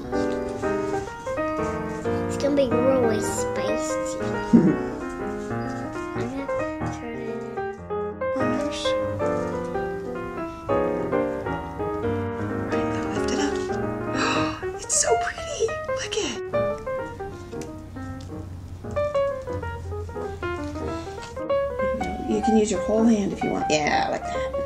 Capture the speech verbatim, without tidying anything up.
It's gonna be really spicy. I'm gonna turn it in. Wonders. Right, now lift it up. It's so pretty. Look it. You can use your whole hand if you want. Yeah, like that.